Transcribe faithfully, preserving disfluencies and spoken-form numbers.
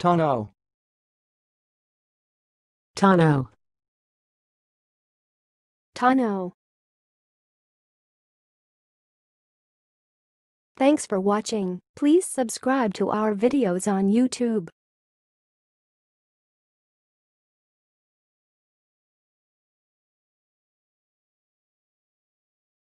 tonneaux, tonneau, tonneau. Thanks for watching. Please subscribe to our videos on YouTube.